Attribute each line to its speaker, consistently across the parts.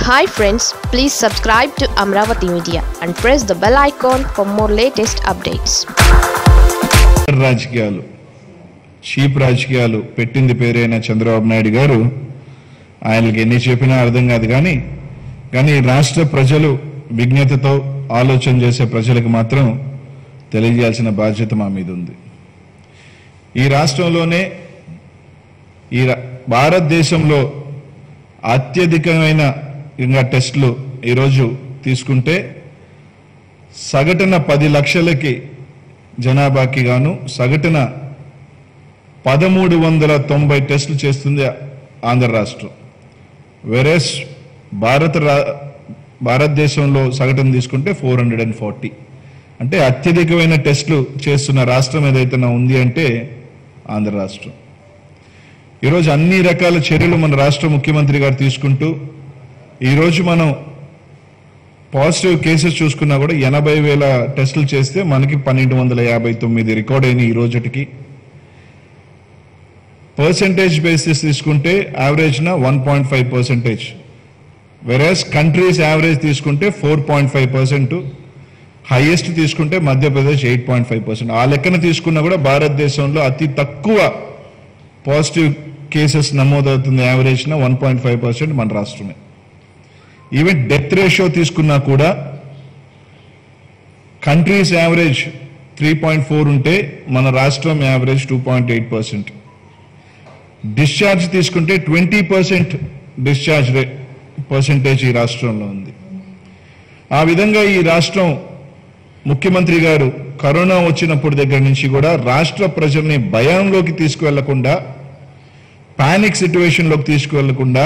Speaker 1: Hi friends, please subscribe to Amravati Media and press the bell icon for more latest updates.
Speaker 2: రాజకీయాలు cheap రాజకీయాలు పెట్టింది పేరైన చంద్రబాబు నాయుడు గారు ఆయనకి ఎన్ని చెప్పినా అర్థం కాదు కానీ రాష్ట్ర ప్రజలు విజ్ఞతతో ఆలోచన చేసే ప్రజలకు మాత్రం తెలియజేయాల్సిన బాధ్యత మా మీద ఉంది. ఈ రాష్ట్రంలోనే ఈ భారతదేశంలో అత్యధికమైన టెస్టులు ఈరోజు తీసుకుంటే సగటున 10 లక్షలకి జనాభాకి గాను సగటున 1390 టెస్టులు చేస్తుంది ఆంధ్ర రాష్ట్రం. వెరస్ భారతదేశంలో సగటున తీసుకుంటే 440. అంటే అత్యధికమైన టెస్టులు చేస్తున్న రాష్ట్రం ఏదైతే ఉంది అంటే ఆంధ్ర రాష్ట్రం. ఈరోజు అన్ని రకాల చర్యలు మన రాష్ట్ర ముఖ్యమంత్రి గారు తీసుకుంటూ ఈరోజు మనం పాజిటివ్ కేసెస్ చూసుకున్నా కూడా 80,000 టెస్టులు చేస్తే మనకి 1259 రికార్డ్ అయినాయి ఈ రోజుకి. పర్సెంటేజ్ బేసిస్ తీసుకుంటే యావరేజ్న 1.5%, వెరస్ కంట్రీస్ యావరేజ్ తీసుకుంటే 4.5%, హైయెస్ట్ తీసుకుంటే మధ్యప్రదేశ్ 8.5%. ఆ లెక్కన తీసుకున్నా కూడా భారతదేశంలో అతి తక్కువ పాజిటివ్ కేసెస్ నమోదవుతుంది యావరేజ్న 1.5% మన రాష్ట్రమే. ఈవెన్ డెత్ రేషియో తీసుకున్నా కూడా కంట్రీస్ యావరేజ్ 3.4 ఉంటే మన రాష్ట్రం యావరేజ్ 2.8%. డిశ్చార్జ్ తీసుకుంటే 20% డిశ్చార్జ్ పర్సెంటేజ్ ఈ రాష్ట్రంలో ఉంది. ఆ విధంగా ఈ రాష్ట్రం ముఖ్యమంత్రి గారు కరోనా వచ్చినప్పుడు దగ్గర నుంచి కూడా రాష్ట్ర ప్రజల్ని భయంలోకి తీసుకువెళ్లకుండా, పానిక్ సిచ్యువేషన్లోకి తీసుకువెళ్లకుండా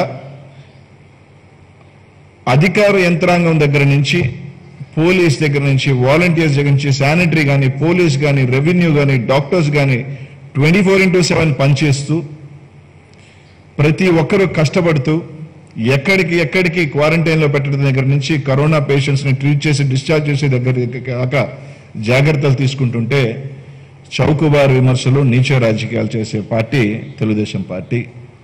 Speaker 2: అధికార యంత్రాంగం దగ్గర నుంచి, పోలీస్ దగ్గర నుంచి, వాలంటీర్స్ దగ్గర నుంచి, శానిటరీ కానీ, పోలీస్ కానీ, రెవెన్యూ కానీ, డాక్టర్స్ కానీ 24/7 పనిచేస్తూ ప్రతి ఒక్కరూ కష్టపడుతూ ఎక్కడికి క్వారంటైన్లో పెట్టడం దగ్గర నుంచి కరోనా పేషెంట్స్ని ట్రీట్ చేసి డిశ్చార్జ్ చేసే దగ్గర కాక జాగ్రత్తలు తీసుకుంటుంటే చౌకబారు విమర్శలు, నీచ రాజకీయాలు చేసే పార్టీ తెలుగుదేశం పార్టీ.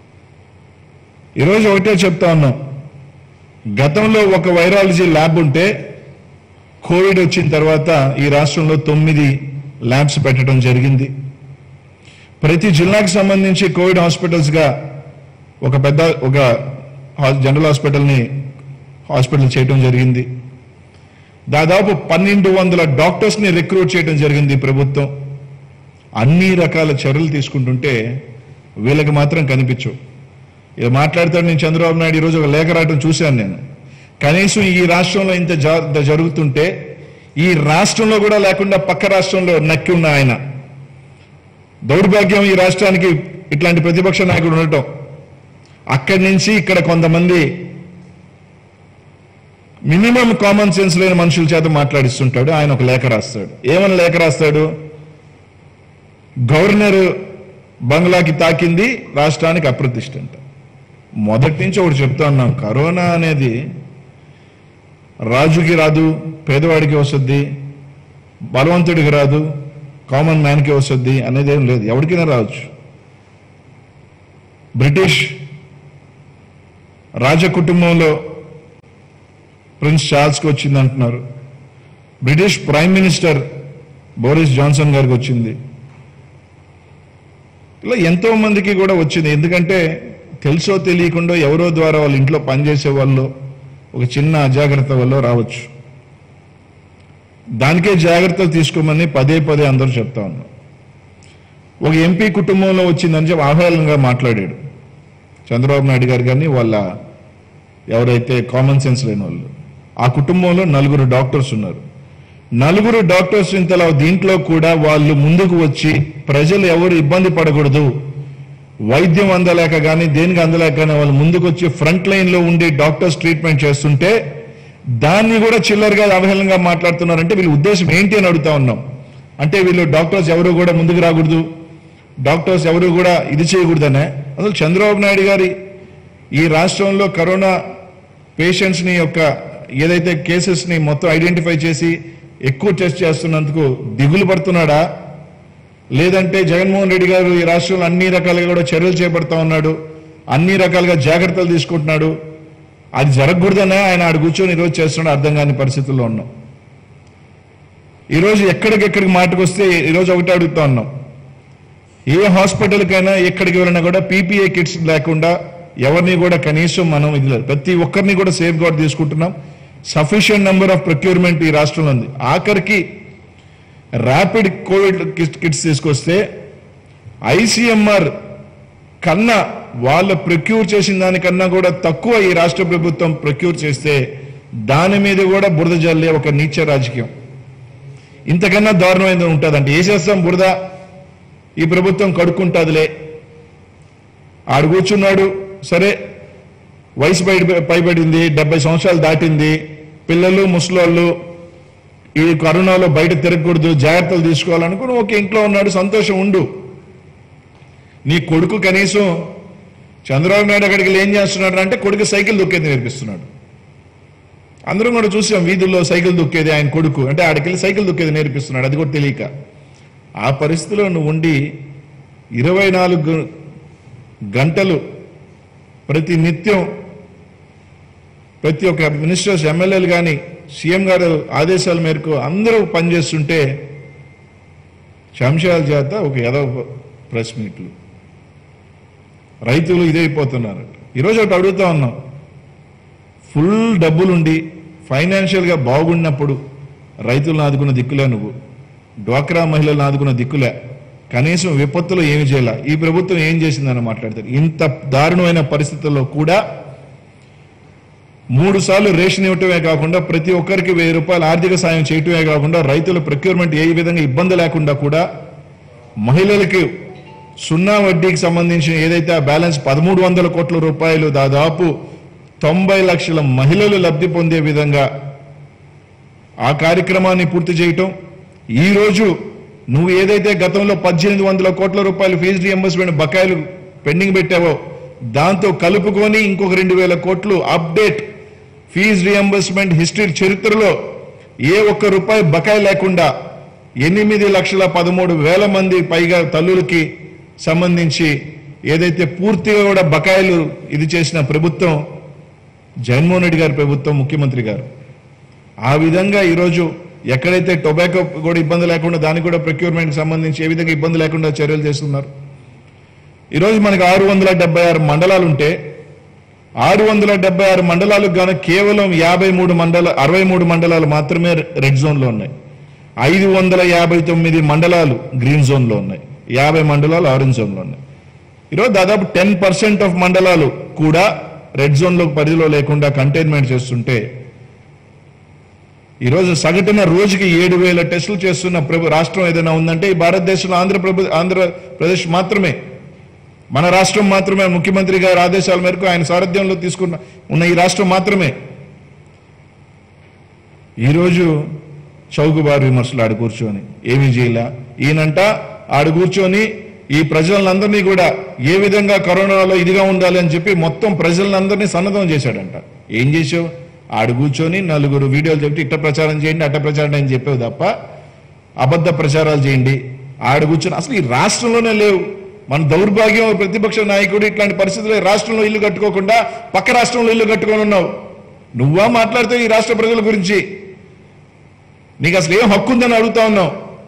Speaker 2: ఈరోజు ఒకటే చెప్తా ఉన్నాం, గతంలో ఒక వైరాలజీ ల్యాబ్ ఉంటే కోవిడ్ వచ్చిన తర్వాత ఈ రాష్ట్రంలో 9 ల్యాబ్స్ పెట్టడం జరిగింది. ప్రతి జిల్లాకు సంబంధించి కోవిడ్ హాస్పిటల్స్గా ఒక జనరల్ హాస్పిటల్ చేయడం జరిగింది. దాదాపు 1200 డాక్టర్స్ని రిక్రూట్ చేయడం జరిగింది ప్రభుత్వం. అన్ని రకాల చర్యలు తీసుకుంటుంటే వీళ్ళకి మాత్రం కనిపించవు. ఇది మాట్లాడతాడు, నేను చంద్రబాబు నాయుడు ఈరోజు ఒక లేఖ రాయడం చూశాను నేను. కనీసం ఈ రాష్ట్రంలో ఇంత జరుగుతుంటే ఈ రాష్ట్రంలో కూడా లేకుండా పక్క రాష్ట్రంలో నక్కి ఉన్న ఆయన దౌర్భాగ్యం ఈ రాష్ట్రానికి ఇట్లాంటి ప్రతిపక్ష నాయకుడు ఉండటం. అక్కడి నుంచి ఇక్కడ కొంతమంది మినిమం కామన్ సెన్స్ లేని మనుషుల చేత మాట్లాడిస్తుంటాడు. ఆయన ఒక లేఖ రాస్తాడు. ఏమని లేఖ రాస్తాడు? గవర్నర్ బంగ్లాకి తాకింది, రాష్ట్రానికి అప్రతిష్ట అంట. మొదటి నుంచి ఒకటి చెప్తా ఉన్నాం, కరోనా అనేది రాజుకి రాదు, పేదవాడికి వస్తుంది, బలవంతుడికి రాదు, కామన్ మ్యాన్కి వస్తుంది అనేది ఏం లేదు, ఎవరికైనా రావచ్చు. బ్రిటిష్ రాజ కుటుంబంలో ప్రిన్స్ చార్ల్స్కి వచ్చింది అంటున్నారు. British prime minister Boris Johnson గారికి వచ్చింది. ఇలా ఎంతో మందికి కూడా వచ్చింది. ఎందుకంటే తెలుసో తెలియకుండా ఎవరో ద్వారా వాళ్ళ ఇంట్లో పనిచేసే వాళ్ళు ఒక చిన్న అజాగ్రత్త వల్ల రావచ్చు. దానికే జాగ్రత్తలు తీసుకోమని పదే అందరూ చెప్తా ఉన్నారు. ఒక ఎంపీ కుటుంబంలో వచ్చిందని చెప్పి ఆహ్లాదంగా మాట్లాడాడు చంద్రబాబు నాయుడు గారు. కానీ వాళ్ళ ఎవరైతే కామన్ సెన్స్ లేని వాళ్ళు, ఆ కుటుంబంలో 4 డాక్టర్స్ ఉన్నారు. 4 డాక్టర్స్ ఇంతలా దీంట్లో కూడా వాళ్ళు ముందుకు వచ్చి ప్రజలు ఎవరు ఇబ్బంది పడకూడదు, వైద్యం అందలేక కానీ దేనికి అందలేక కానీ వాళ్ళు ముందుకు వచ్చి ఫ్రంట్ లైన్లో ఉండి డాక్టర్స్ ట్రీట్మెంట్ చేస్తుంటే దాన్ని కూడా చిల్లరగా అవహేళనగా మాట్లాడుతున్నారంటే వీళ్ళ ఉద్దేశం ఏంటి అని అడుగుతా ఉన్నాం. అంటే వీళ్ళు డాక్టర్స్ ఎవరు కూడా ముందుకు రాకూడదు, డాక్టర్స్ ఎవరు కూడా ఇది చేయకూడదనే. అసలు చంద్రబాబు నాయుడు గారి ఈ రాష్ట్రంలో కరోనా పేషెంట్స్ని యొక్క ఏదైతే కేసెస్ని మొత్తం ఐడెంటిఫై చేసి ఎక్కువ టెస్ట్ చేస్తున్నందుకు దిగులు పడుతున్నాడా, లేదంటే జగన్మోహన్ రెడ్డి గారు ఈ రాష్ట్రంలో అన్ని రకాలుగా కూడా చర్యలు చేపడతా ఉన్నాడు, అన్ని రకాలుగా జాగ్రత్తలు తీసుకుంటున్నాడు, అది జరగకూడదనే ఆయన ఆడ కూర్చొని ఈరోజు చేస్తున్నాడు. అర్థం కాని పరిస్థితుల్లో ఉన్నాం. ఈరోజు ఎక్కడికెక్కడికి మాటకు వస్తే ఈరోజు ఒకటి అడుగుతా ఉన్నాం, ఏ హాస్పిటల్కైనా ఎక్కడికి వెళ్ళినా కూడా పీపీఏ కిట్స్ లేకుండా ఎవరిని కూడా కనీసం మనం ఇది లేదు. ప్రతి ఒక్కరిని కూడా సేఫ్ గార్డ్ తీసుకుంటున్నాం. సఫిషియంట్ నెంబర్ ఆఫ్ ప్రొక్యూర్మెంట్ ఈ రాష్ట్రంలో ఉంది. ఆఖరికి ర్యాపిడ్ కోవిడ్ కిట్స్ తీసుకొస్తే ఐసీఎంఆర్ కన్నా వాళ్ళు ప్రొక్యూర్ చేసిన దానికన్నా కూడా తక్కువ ఈ రాష్ట్ర ప్రభుత్వం ప్రొక్యూర్ చేస్తే దాని మీద కూడా బురద జల్లే ఒక నీచ రాజకీయం. ఇంతకన్నా దారుణమైనది ఉంటుందంటే వేసేస్తాం బురద, ఈ ప్రభుత్వం కడుక్కుంటుందిలే. ఆడు కూర్చున్నాడు, సరే వయసు పైబడింది, 70 సంవత్సరాలు దాటింది, పిల్లలు ముసలోళ్ళు ఈ కరోనాలో బయట తిరగకూడదు, జాగ్రత్తలు తీసుకోవాలనుకుని ఒక ఇంట్లో ఉన్నాడు, సంతోషం ఉండు. నీ కొడుకు కనీసం చంద్రబాబు నాయుడు అక్కడికి ఏం చేస్తున్నాడు అంటే కొడుకు సైకిల్ దొక్కేది నేర్పిస్తున్నాడు. అందరం కూడా చూసాం వీధుల్లో సైకిల్ దొక్కేది ఆయన కొడుకు, అంటే ఆడికెళ్ళి సైకిల్ దొక్కేది నేర్పిస్తున్నాడు, అది కూడా తెలియక. ఆ పరిస్థితిలో నువ్వు ఉండి 24 గంటలు ప్రతి నిత్యం ప్రతి ఒక్క మినిస్టర్స్ ఎమ్మెల్యేలు కానీ సీఎం గారు ఆదేశాల మేరకు అందరూ పనిచేస్తుంటే శంషాల చేత ఒక ఏదో ప్రెస్ మీట్లు, రైతులు ఇదైపోతున్నారు. ఈరోజు ఒకటి అడుగుతా ఉన్నాం, ఫుల్ డబ్బులుండి ఫైనాన్షియల్గా బాగున్నప్పుడు రైతులను ఆదుకున్న దిక్కులే నువ్వు, డ్వాక్రా మహిళలను ఆదుకున్న దిక్కులే, కనీసం విపత్తులో ఏమి చేయాల ఈ ప్రభుత్వం ఏం చేసిందని మాట్లాడతారు. ఇంత దారుణమైన పరిస్థితుల్లో కూడా 3 సార్లు రేషన్ ఇవ్వటమే కాకుండా ప్రతి ఒక్కరికి 1000 రూపాయలు ఆర్థిక సాయం చేయటమే కాకుండా రైతుల ప్రొక్యూర్మెంట్ ఏ విధంగా ఇబ్బంది లేకుండా కూడా మహిళలకి 0 వడ్డీకి సంబంధించిన ఏదైతే ఆ బ్యాలెన్స్ 1300 కోట్ల రూపాయలు దాదాపు 90 లక్షల మహిళలు లబ్ధి పొందే విధంగా ఆ కార్యక్రమాన్ని పూర్తి చేయటం. ఈరోజు నువ్వు ఏదైతే గతంలో 1800 కోట్ల రూపాయలు ఫీజు రీఎంబర్స్మెంట్ బకాయిలు పెండింగ్ పెట్టావో దాంతో కలుపుకొని ఇంకొక 2000 కోట్లు అప్డేట్ ఫీజు రీఎంబర్స్మెంట్ హిస్టరీ చరిత్రలో ఏ ఒక్క రూపాయి బకాయి లేకుండా 8,13,000 మంది పైగా తల్లులకి సంబంధించి ఏదైతే పూర్తిగా కూడా బకాయిలు ఇది చేసిన ప్రభుత్వం జగన్మోహన్ రెడ్డి గారి ప్రభుత్వం, ముఖ్యమంత్రి గారు. ఆ విధంగా ఈరోజు ఎక్కడైతే టొబాకో కూడా ఇబ్బంది లేకుండా దానికి కూడా ప్రొక్యూర్మెంట్కి సంబంధించి ఏ విధంగా ఇబ్బంది లేకుండా చర్యలు చేస్తున్నారు. ఈరోజు మనకు 676 మండలాలు ఉంటే 676 మండలాలకు గాను కేవలం 63 మండలాలు మాత్రమే రెడ్ జోన్లో ఉన్నాయి. 559 మండలాలు గ్రీన్ జోన్లో ఉన్నాయి. 50 మండలాలు ఆరెంజ్ జోన్లో ఉన్నాయి. ఈరోజు దాదాపు 10% ఆఫ్ మండలాలు కూడా రెడ్ జోన్లో పరిధిలో లేకుండా కంటైన్మెంట్ చేస్తుంటే ఈరోజు సగటున రోజుకి 7,000 టెస్టులు చేస్తున్న రాష్ట్రం ఏదైనా ఉందంటే ఈ భారతదేశంలో ఆంధ్రప్రదేశ్ మాత్రమే, మన రాష్ట్రం మాత్రమే. ముఖ్యమంత్రి గారి ఆదేశాల మేరకు ఆయన సారథ్యంలో తీసుకున్న ఉన్న ఈ రాష్ట్రం మాత్రమే. ఈరోజు చౌకబారు విమర్శలు ఆడు కూర్చొని ఏమీ చేయలే. ఈయనంట ఆడు కూర్చొని ఈ ప్రజలందరినీ కూడా ఏ విధంగా కరోనాలో ఇదిగా ఉండాలి అని చెప్పి మొత్తం ప్రజలందరినీ సన్నద్ధం చేశాడంట. ఏం చేసావు? ఆడు కూర్చొని 4 వీడియోలు చెప్పి ఇట్ట ప్రచారం చేయండి అట్ట ప్రచారం అని చెప్పావు తప్ప అబద్ధ ప్రచారాలు చేయండి. ఆడు కూర్చొని అసలు ఈ రాష్ట్రంలోనే లేవు. మన దౌర్భాగ్యం, ప్రతిపక్ష నాయకుడు ఇట్లాంటి పరిస్థితుల్లో రాష్ట్రంలో ఇల్లు కట్టుకోకుండా పక్క రాష్ట్రంలో ఇల్లు కట్టుకొని ఉన్నావు. నువ్వా మాట్లాడితే ఈ రాష్ట్ర ప్రజల గురించి నీకు అసలు ఏం హక్కు ఉందని అడుగుతా ఉన్నావు.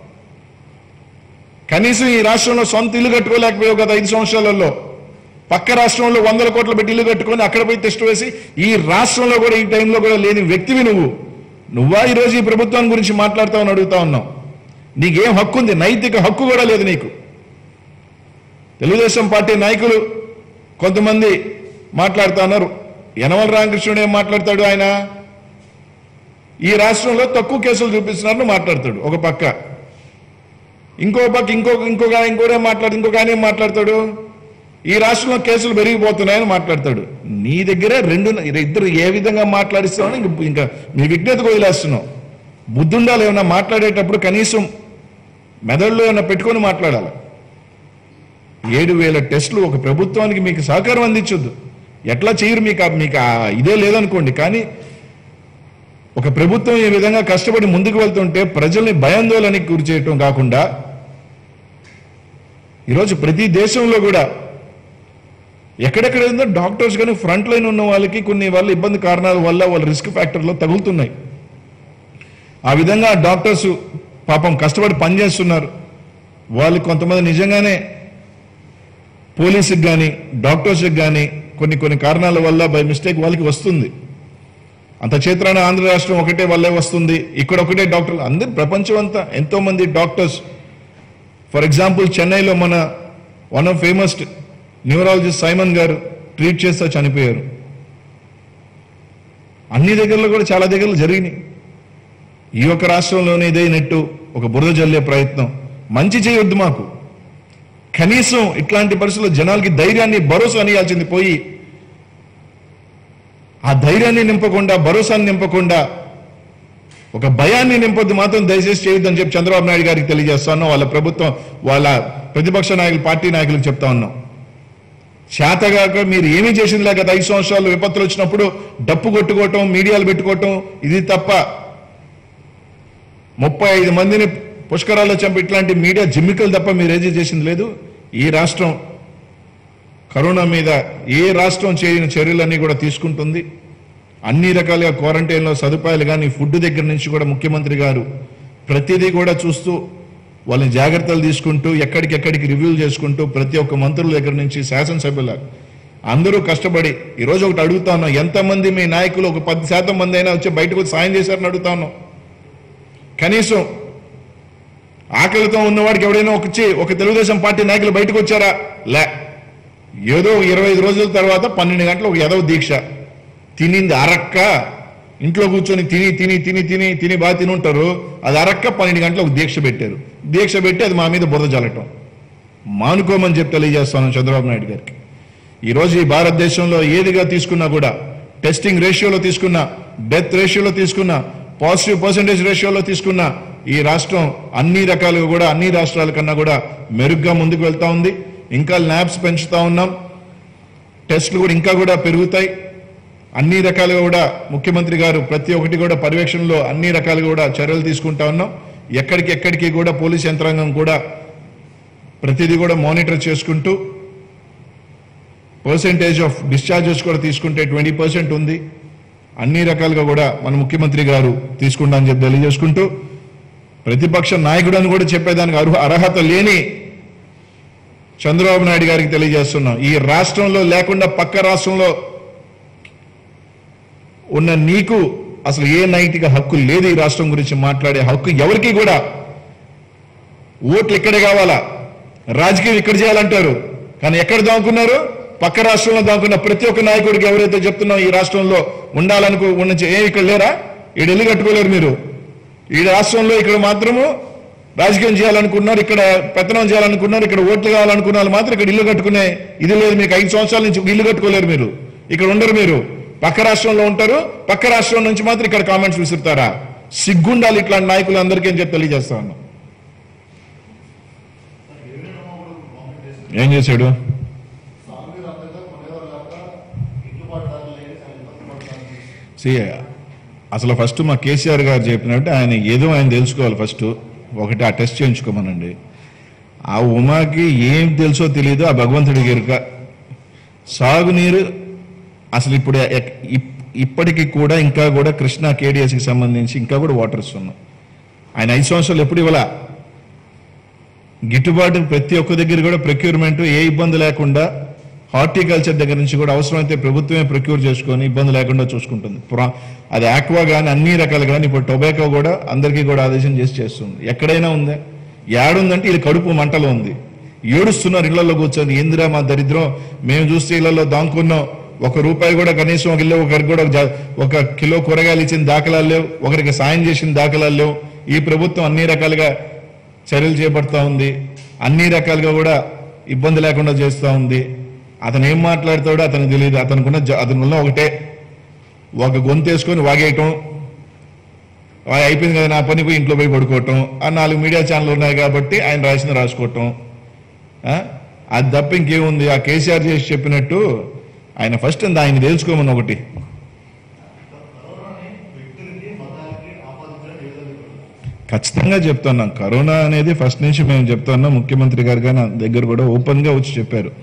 Speaker 2: కనీసం ఈ రాష్ట్రంలో సొంత ఇల్లు కట్టుకోలేకపోయావు కదా 5 సంవత్సరాలలో. పక్క రాష్ట్రంలో 100 కోట్లు పెట్టి ఇల్లు కట్టుకొని అక్కడ పోయి టెస్ట్ వేసి ఈ రాష్ట్రంలో కూడా ఈ టైంలో కూడా లేని వ్యక్తివి నువ్వా ఈరోజు ఈ ప్రభుత్వం గురించి మాట్లాడతావని అడుగుతా ఉన్నావు. నీకేం హక్కు ఉంది? నైతిక హక్కు కూడా లేదు నీకు. తెలుగుదేశం పార్టీ నాయకులు కొంతమంది మాట్లాడుతూ ఉన్నారు. యనమల రామకృష్ణుడు ఏం మాట్లాడతాడు? ఆయన ఈ రాష్ట్రంలో తక్కువ కేసులు చూపిస్తున్నారని మాట్లాడతాడు ఒక పక్క. ఇంకో పక్క ఇంకొక ఆయన ఏం మాట్లాడతాడు? ఈ రాష్ట్రంలో కేసులు పెరిగిపోతున్నాయని మాట్లాడతాడు. నీ దగ్గరే ఇద్దరు ఏ విధంగా మాట్లాడిస్తామని ఇంకా మీ విజ్ఞతకు వదిలేస్తున్నావు. బుద్ధి ఉండాలి. ఏమన్నా మాట్లాడేటప్పుడు కనీసం మెదడులో ఏమన్నా పెట్టుకొని మాట్లాడాలి. 7,000 టెస్టులు ఒక ప్రభుత్వానికి మీకు సహకారం అందించొద్దు. ఎట్లా చేయరు? మీకు ఇదే లేదనుకోండి, కానీ ఒక ప్రభుత్వం ఈ విధంగా కష్టపడి ముందుకు వెళ్తుంటే ప్రజల్ని భయాందోళనకి గురి చేయటం కాకుండా ఈరోజు ప్రతి దేశంలో కూడా ఎక్కడెక్కడ ఉందో డాక్టర్స్ కానీ ఫ్రంట్ లైన్ ఉన్న వాళ్ళకి కొన్ని వాళ్ళ ఇబ్బంది కారణాల వల్ల వాళ్ళ రిస్క్ ఫ్యాక్టర్లో తగులుతున్నాయి. ఆ విధంగా డాక్టర్స్ పాపం కష్టపడి పనిచేస్తున్నారు. వాళ్ళు కొంతమంది నిజంగానే పోలీసుకి కానీ డాక్టర్స్కి కానీ కొన్ని కారణాల వల్ల బై మిస్టేక్ వాళ్ళకి వస్తుంది. అంత చేత్రాన ఆంధ్ర రాష్ట్రం ఒకటే వల్లే వస్తుంది, ఇక్కడ ఒకటే డాక్టర్లు అందరు ప్రపంచం అంతా ఎంతో మంది డాక్టర్స్. ఫర్ ఎగ్జాంపుల్ చెన్నైలో మన one of famous neurologist Simon గారు ట్రీట్ చేస్తే చనిపోయారు. అన్ని దగ్గరలో కూడా చాలా దగ్గరలో జరిగినాయి. ఈ ఒక్క రాష్ట్రంలోనే ఇదైనట్టు ఒక బురద జల్లే ప్రయత్నం మంచి చేయొద్దు. మాకు కనీసం ఇట్లాంటి పరిస్థితుల్లో జనాలకి ధైర్యాన్ని భరోసా అనియాల్సింది పోయి ఆ ధైర్యాన్ని నింపకుండా భరోసాన్ని నింపకుండా ఒక భయాన్ని నింపొద్దు మాత్రం దయచేసి చేయొద్దని చెప్పి చంద్రబాబు నాయుడు గారికి తెలియజేస్తా ఉన్నాం. వాళ్ళ ప్రభుత్వం వాళ్ళ ప్రతిపక్ష నాయకులు పార్టీ నాయకులకు చెప్తా ఉన్నాం. చేతగాక మీరు ఏమీ చేసింది లేక 5 సంవత్సరాలు విపత్తులు వచ్చినప్పుడు డప్పు కొట్టుకోవటం మీడియాలు పెట్టుకోవటం ఇది తప్ప 35 మందిని పుష్కరాల్లో చంపి ఇట్లాంటి మీడియా జిమ్మికలు తప్ప మీరు ఏది చేసింది లేదు. ఈ రాష్ట్రం కరోనా మీద ఏ రాష్ట్రం చేయని చర్యలన్నీ కూడా తీసుకుంటుంది. అన్ని రకాలుగా క్వారంటైన్లో సదుపాయాలు కానీ ఫుడ్ దగ్గర నుంచి కూడా ముఖ్యమంత్రి గారు ప్రతిదీ కూడా చూస్తూ వాళ్ళని జాగ్రత్తలు తీసుకుంటూ ఎక్కడికెక్కడికి రివ్యూలు చేసుకుంటూ ప్రతి ఒక్క మంత్రుల దగ్గర నుంచి శాసనసభ్యుల అందరూ కష్టపడి ఈరోజు ఒకటి అడుగుతా ఉన్నాం. ఎంతమంది మీ నాయకులు ఒక 10% మంది అయినా వచ్చి బయటకు వచ్చి సాయం చేశారని అడుగుతా ఉన్నాం. కనీసం ఆకలితో ఉన్నవాడికి ఎవడైనా ఒక తెలుగుదేశం పార్టీ నాయకులు బయటకు వచ్చారా? లే. ఏదో 25 రోజుల తర్వాత 12 గంటలు ఒక ఎదవ దీక్ష తినింది అరక్క ఇంట్లో కూర్చొని తిని బాగా తిని ఉంటారు. అది అరక్క 12 గంటలు ఒక దీక్ష పెట్టారు. దీక్ష పెట్టి అది మా మీద బురద జల్లటం మానుకోమని చెప్పి తెలియజేస్తాను చంద్రబాబు నాయుడు గారికి. ఈరోజు ఈ భారతదేశంలో ఏదిగా తీసుకున్నా కూడా టెస్టింగ్ రేషియోలో తీసుకున్నా డెత్ రేషియోలో తీసుకున్నా పాజిటివ్ పర్సెంటేజ్ రేషియోలో తీసుకున్నా ఈ రాష్ట్రం అన్ని రకాలుగా కూడా అన్ని రాష్ట్రాల కన్నా కూడా మెరుగ్గా ముందుకు వెళ్తా ఉంది. ఇంకా ల్యాబ్స్ పెంచుతా ఉన్నాం. టెస్టులు కూడా ఇంకా కూడా పెరుగుతాయి. అన్ని రకాలుగా కూడా ముఖ్యమంత్రి గారు ప్రతి ఒక్కటి కూడా పర్యవేక్షణలో అన్ని రకాలుగా కూడా చర్యలు తీసుకుంటా ఉన్నాం. ఎక్కడికి కూడా పోలీస్ యంత్రాంగం కూడా ప్రతిదీ కూడా మానిటర్ చేసుకుంటూ పర్సెంటేజ్ ఆఫ్ డిశ్చార్జెస్ కూడా తీసుకుంటే 20% ఉంది. అన్ని రకాలుగా కూడా మన ముఖ్యమంత్రి గారు తీసుకుంటా అని చెప్పి తెలియజేసుకుంటూ ప్రతిపక్ష నాయకుడు అని కూడా చెప్పేదానికి అర్హత లేని చంద్రబాబు నాయుడు గారికి తెలియజేస్తున్నాం. ఈ రాష్ట్రంలో లేకుండా పక్క రాష్ట్రంలో ఉన్న నీకు అసలు ఏ నైతిక హక్కు లేదు. ఈ రాష్ట్రం గురించి మాట్లాడే హక్కు ఎవరికి కూడా. ఓట్లు ఇక్కడే కావాలా, రాజకీయం ఇక్కడ చేయాలంటారు. కానీ ఎక్కడ దాక్కున్నారు? పక్క రాష్ట్రంలో దాక్కున్న ప్రతి ఒక్క నాయకుడికి ఎవరైతే చెప్తున్నాం ఈ రాష్ట్రంలో ఉండాలనుకో ఇక్కడ లేరా? ఈడ ఇల్లు కట్టుకోలేరు మీరు. ఈ రాష్ట్రంలో ఇక్కడ మాత్రము రాజకీయం చేయాలనుకున్నారు, ఇక్కడ పెత్తనం చేయాలనుకున్నారు, ఇక్కడ ఓట్లు కావాలనుకున్న వాళ్ళు మాత్రం ఇక్కడ ఇల్లు కట్టుకునే ఇది లేదు. మీకు 5 సంవత్సరాల నుంచి ఇల్లు కట్టుకోలేరు మీరు. ఇక్కడ ఉండరు మీరు. పక్క రాష్ట్రంలో ఉంటారు. పక్క రాష్ట్రం నుంచి మాత్రం ఇక్కడ కామెంట్స్ విసురుతారా? సిగ్గుండాలి ఇట్లాంటి నాయకులు అందరికీ అని చెప్పి తెలియజేస్తా ఉన్నా. ఏం చేశాడు? అసలు ఫస్ట్ మా కేసీఆర్ గారు చెప్పినట్టు ఆయన తెలుసుకోవాలి. ఫస్ట్ ఒకటి ఆ టెస్ట్ చేయించుకోమనండి. ఆ ఉమాకి ఏం తెలుసో తెలియదు, ఆ భగవంతుడి ఎరుక. సాగునీరు అసలు ఇప్పుడు ఇప్పటికీ కూడా ఇంకా కూడా కృష్ణా కేడిఎస్కి సంబంధించి ఇంకా కూడా వాటర్ ఇస్తున్నాం. ఆయన 5 సంవత్సరాలు ఎప్పుడు ఇవ్వాల గిట్టుబాటు ప్రతి ఒక్క దగ్గర కూడా ప్రొక్యూర్మెంట్ ఏ ఇబ్బంది లేకుండా హార్టికల్చర్ దగ్గర నుంచి కూడా అవసరమైతే ప్రభుత్వమే ప్రొక్యూర్ చేసుకొని ఇబ్బంది లేకుండా చూసుకుంటుంది. అది ఆక్వా కానీ అన్ని రకాలు కానీ ఇప్పుడు టొబాకో కూడా అందరికీ కూడా ఆదేశం చేస్తుంది. ఎక్కడైనా ఉందా? ఏడుందంటే ఇది కడుపు మంటలో ఉంది. ఏడుస్తున్నారు ఇళ్లలో కూర్చొని. ఏందిరా మా దరిద్రం, మేము చూస్తే ఇళ్లలో దాంకున్నాం, ₹1 కూడా కనీసం ఒకరికి కూడా 1 కిలో కూరగాయలు ఇచ్చిన దాఖలాలు లేవు, ఒకరికి సాయం చేసిన దాఖలాలు లేవు. ఈ ప్రభుత్వం అన్ని రకాలుగా చర్యలు చేపడతా ఉంది, అన్ని రకాలుగా కూడా ఇబ్బంది లేకుండా చేస్తూ ఉంది. అతను ఏం మాట్లాడతాడో అతనికి తెలియదు. అతనున్న ఒకటే, ఒక గొంతు వేసుకొని వాగేయటం, అయిపోయింది కదా నా పని, పోయి ఇంట్లో పోయి పడుకోవటం. ఆ 4 మీడియా ఛానల్ ఉన్నాయి కాబట్టి ఆయన రాసుకోవటం. అది తప్ప ఇంకేముంది? ఆ కేసీఆర్ చేసి చెప్పినట్టు ఆయన ఫస్ట్ ఆయన తెలుసుకోమని ఒకటి. ఖచ్చితంగా చెప్తున్నాం. కరోనా అనేది ఫస్ట్ నుంచి మేము చెప్తున్నాం. ముఖ్యమంత్రి గారు కానీ దగ్గర కూడా ఓపెన్గా వచ్చి చెప్పారు.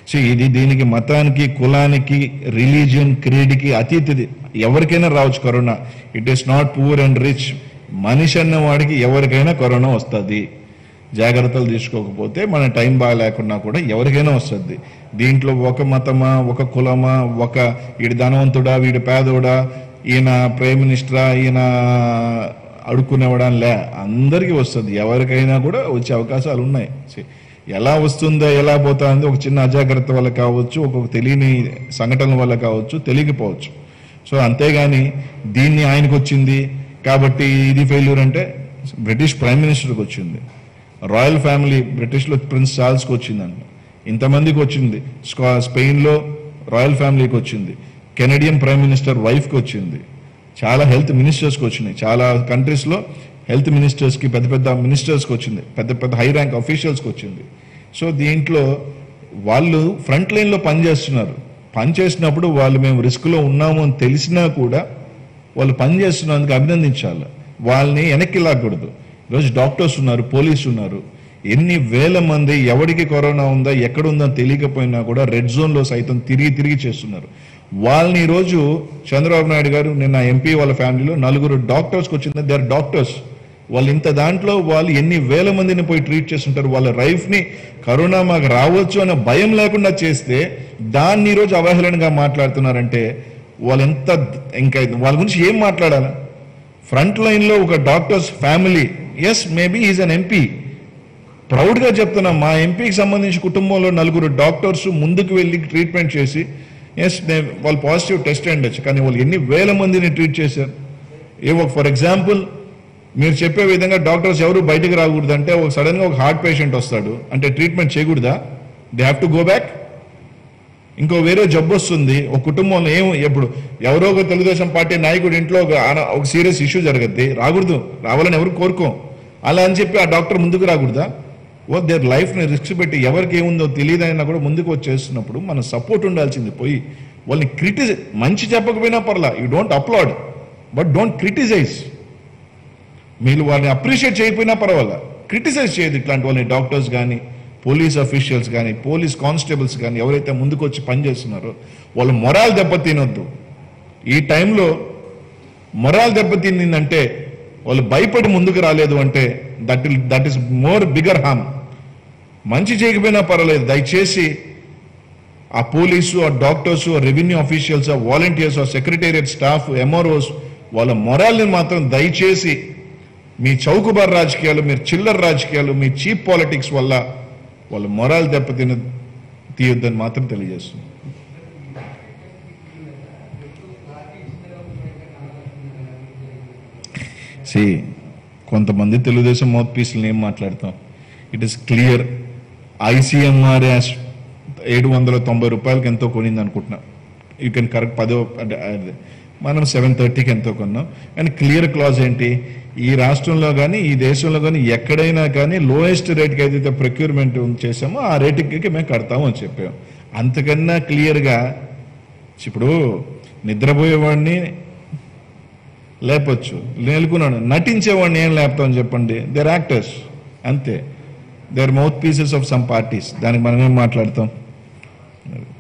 Speaker 2: ఇది దీనికి మతానికి, కులానికి, రిలీజియన్, క్రీడ్కి అతీతది. ఎవరికైనా రావచ్చు corona. It is not poor and rich. మనిషి అన్న వాడికి ఎవరికైనా కరోనా వస్తుంది. జాగ్రత్తలు తీసుకోకపోతే మన టైం బాగాలేకున్నా కూడా ఎవరికైనా వస్తుంది. దీంట్లో ఒక మతమా, ఒక కులమా, వీడి ధనవంతుడా, వీడి పేదోడా, ఈయన ప్రైమ్ మినిస్టరా, ఈయన అడుక్కునేవాడా లే, అందరికీ వస్తుంది. ఎవరికైనా కూడా వచ్చే అవకాశాలు ఉన్నాయి. ఎలా వస్తుందో, ఎలా పోతుందో ఒక చిన్న అజాగ్రత్త వల్ల కావచ్చు, ఒక్కొక్క తెలియని సంఘటనల వల్ల కావచ్చు, తెలియకపోవచ్చు. సో అంతేగాని దీన్ని ఆయనకు వచ్చింది కాబట్టి ఇది ఫెయిల్యూర్ అంటే, బ్రిటిష్ ప్రైమ్ మినిస్టర్కి వచ్చింది, రాయల్ ఫ్యామిలీ బ్రిటిష్లో ప్రిన్స్ చార్ల్స్కి వచ్చిందండి, ఇంతమందికి వచ్చింది. స్పెయిన్లో రాయల్ ఫ్యామిలీకి వచ్చింది, కెనడియన్ ప్రైమ్ మినిస్టర్ వైఫ్కి వచ్చింది, చాలా హెల్త్ మినిస్టర్స్కి వచ్చినాయి, చాలా కంట్రీస్లో హెల్త్ మినిస్టర్స్కి, పెద్ద పెద్ద మినిస్టర్స్కి వచ్చింది, పెద్ద పెద్ద హై ర్యాంక్ అఫీషియల్స్కి వచ్చింది. సో దీంట్లో వాళ్ళు ఫ్రంట్ లైన్లో పనిచేస్తున్నారు. పనిచేసినప్పుడు వాళ్ళు మేము రిస్క్లో ఉన్నాము అని తెలిసినా కూడా వాళ్ళు పనిచేస్తున్నందుకు అభినందించాలి. వాళ్ళని వెనక్కి లాగకూడదు. ఈరోజు డాక్టర్స్ ఉన్నారు, పోలీసు ఉన్నారు, ఎన్ని వేల మంది ఎవరికి కరోనా ఉందా, ఎక్కడుందని తెలియకపోయినా కూడా రెడ్ జోన్లో సైతం తిరిగి చేస్తున్నారు. వాళ్ళని ఈరోజు చంద్రబాబు నాయుడు గారు నిన్న ఎంపీ వాళ్ళ ఫ్యామిలీలో 4 డాక్టర్స్కి వచ్చింది. They are doctors. వాళ్ళు ఇంత దాంట్లో వాళ్ళు ఎన్ని వేల మందిని పోయి ట్రీట్ చేస్తుంటారు. వాళ్ళ లైఫ్ని కరోనా మాకు రావచ్చు అనే భయం లేకుండా చేస్తే దాన్ని ఈరోజు అవహేళనగా మాట్లాడుతున్నారంటే వాళ్ళు ఎంత, ఇంకా వాళ్ళ గురించి ఏం మాట్లాడాలి? ఫ్రంట్ లైన్లో ఒక doctors family, yes maybe is an MP, ప్రౌడ్గా చెప్తున్నా, మా ఎంపీకి సంబంధించి కుటుంబంలో 4 డాక్టర్స్ ముందుకు వెళ్ళి ట్రీట్మెంట్ చేసి, ఎస్ వాళ్ళు పాజిటివ్ టెస్ట్ అయ్యొచ్చు, కానీ వాళ్ళు ఎన్ని వేల మందిని ట్రీట్ చేశారు. ఫర్ ఎగ్జాంపుల్ మీరు చెప్పే విధంగా డాక్టర్స్ ఎవరు బయటకు రాకూడదంటే, సడన్గా ఒక హార్ట్ పేషెంట్ వస్తాడు అంటే ట్రీట్మెంట్ చేయకూడదా? They have to go back. ఇంకో వేరే జబ్బు వస్తుంది ఒక కుటుంబంలో, ఎప్పుడు ఎవరో ఒక తెలుగుదేశం పార్టీ నాయకుడి ఇంట్లో ఒక సీరియస్ ఇష్యూ జరగద్ది, రాకూడదు, రావాలని ఎవరు కోరుకోం. అలా అని చెప్పి ఆ డాక్టర్ ముందుకు రాకూడదా? దేర్ లైఫ్ని రిస్క్ పెట్టి ఎవరికి ఏముందో తెలియదైనా కూడా ముందుకు వచ్చేస్తున్నప్పుడు మన సపోర్ట్ ఉండాల్సింది. పోయి వాళ్ళని మంచి చెప్పకపోయినా పర్లా, you don't applaud but don't criticise. మీరు వాళ్ళని అప్రిషియేట్ చేయకపోయినా పర్వాలా, క్రిటిసైజ్ చేయదు. ఇట్లాంటి వాళ్ళని డాక్టర్స్ కానీ, పోలీస్ అఫీషియల్స్ కానీ, పోలీస్ కానిస్టేబుల్స్ కానీ ఎవరైతే ముందుకు వచ్చి పనిచేస్తున్నారో వాళ్ళు మొరాల్ దెబ్బతినొద్దు. ఈ టైంలో మొరాల్ దెబ్బతిందంటే, వాళ్ళు భయపడి ముందుకు రాలేదు అంటే that is more bigger harm. మంచి చేయకపోయినా పర్వాలేదు, దయచేసి ఆ పోలీసు, ఆ డాక్టర్సు, ఆ రెవెన్యూ అఫీషియల్స్, ఆ వాలంటీర్స్, ఆ సెక్రటేరియట్ స్టాఫ్, ఎంఆర్ఓస్ వాళ్ళ మొరాల్ని మాత్రం దయచేసి మీ చౌకబార్ రాజకీయాలు, మీరు చిల్లర రాజకీయాలు, మీ చీప్ పాలిటిక్స్ వల్ల వాళ్ళ మొరాల్ తీయొద్దని మాత్రం తెలియజేస్తుంది. కొంతమంది తెలుగుదేశం మౌత్ పీస్లను ఏం మాట్లాడతాం? It is clear. ICMR 790 రూపాయలకి ఎంతో కొనింది అనుకుంటున్నా. యూ కెన్ కరెక్ట్ 10, మనం 730కి ఎంతో కొన్నాం. అండ్ క్లియర్ క్లాజ్ ఏంటి? ఈ రాష్ట్రంలో కానీ ఈ దేశంలో కానీ ఎక్కడైనా కానీ లోయెస్ట్ రేట్కి ఏదైతే ప్రొక్యూర్మెంట్ చేసామో ఆ రేటుకి మేము కడతాము అని చెప్పాము. అంతకన్నా క్లియర్గా ఇప్పుడు నిద్రపోయేవాడిని లేపొచ్చు, నేలుకున్నాడు, నటించేవాడిని ఏం లేపుతామని చెప్పండి? దేర్ యాక్టర్స్ అంతే. Their mouth pieces of some parties. దానికి మనం ఏం మాట్లాడతాం?